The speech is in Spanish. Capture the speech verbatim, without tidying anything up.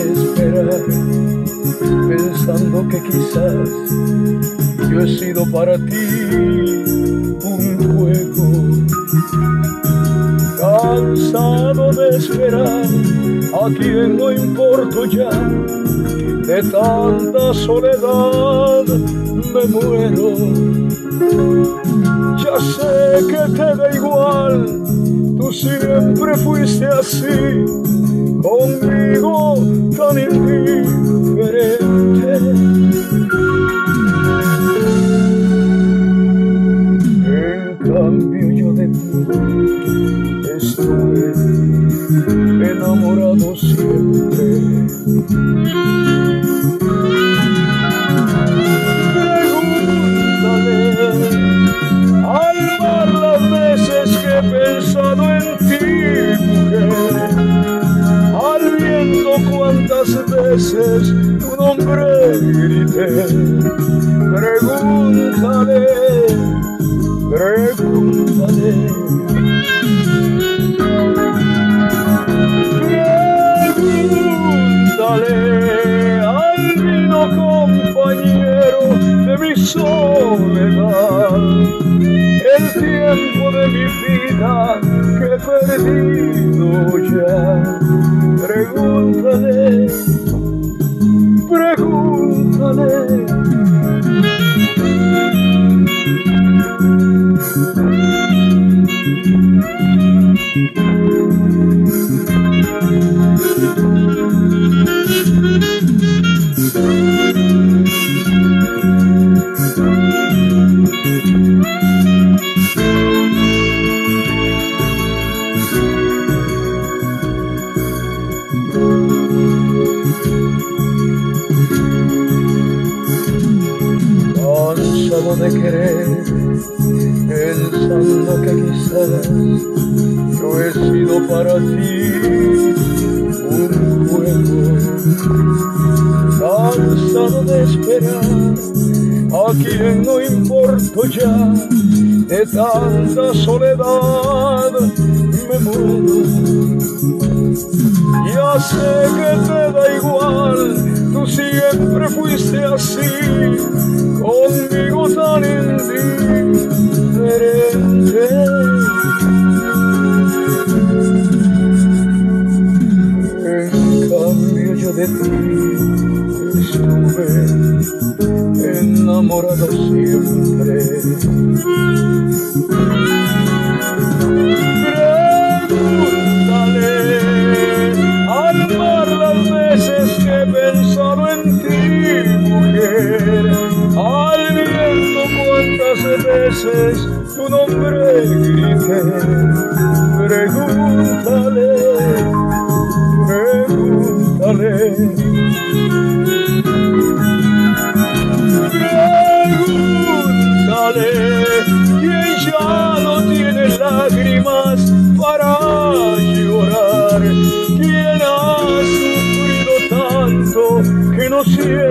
esperar, pensando que quizás yo he sido para ti un juego. Cansado de esperar, a quien no importo ya, de tanta soledad me muero. Ya sé que te da igual, tú siempre fuiste así, conmigo tan indiferente. En cambio yo de ti estuve enamorado siempre. Pregúntale al mar las veces que he pensado en ti, mujer, al viento cuántas veces tu nombre grité. Pregúntale, pregúntale. Pregúntale al vino compañero de mi soledad, el tiempo de mi vida que he perdido ya. Pregúntale, pregúntale. Cansado de querer, pensando que quizás yo he sido para ti un juego. Cansado de esperar, a quien no importo ya, de tanta soledad me muero. Ya sé que te da igual, tú siempre fuiste así, conmigo tan indiferente. En cambio yo de ti estuve enamorado siempre. Pregúntale al mar las veces que he pensado en ti, mujer, al viento cuántas veces tu nombre grité. Pregúntale, pregúntale. Pregúntale quien ya no tiene lágrimas para llorar, quien ha sufrido tanto que no siente